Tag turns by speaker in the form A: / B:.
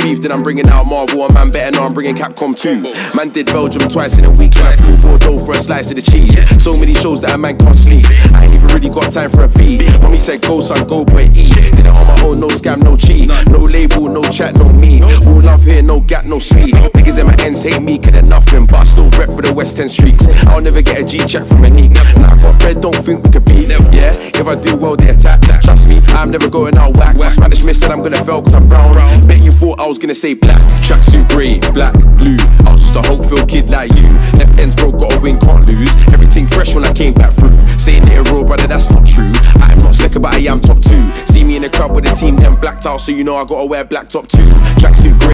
A: beef, then I'm bringing out Marvel. A man better know I'm bringing Capcom too. Man did Belgium twice in a week, and I flew Bordeaux for a slice of the cheese. So many shows that a man can't sleep. I ain't even really got time for a beat. Mommy said go son, go boy, eat. Did it on my own, no scam, no cheat. No label, no chat, no me. All love here, no gap, no sleep. Niggas in my ends hate me, cause they're nothing, but I still rep for the West End streets. I'll never get a G-check from a knee. Nah, I got bread, don't think we could beat. Yeah, if I do well, they attack. Trust me, I'm never going out whack. My Spanish miss said I'm gonna fail cause I'm brown. Bet you thought I was gonna say black. Tracksuit grey, black, blue. I was just a hope-filled kid like you. Left ends broke, got a win, can't lose. Everything fresh when I came back through. Saying it a real brother, that's not true. I am not second, but I am top two. See me in the club with the team, then blacked out, so you know I gotta wear black top too. Tracksuit grey.